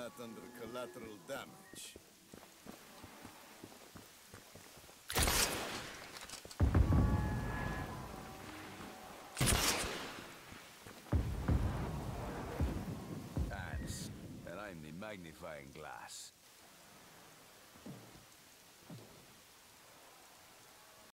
that under collateral damage. Thanks. And I'm the magnifying glass.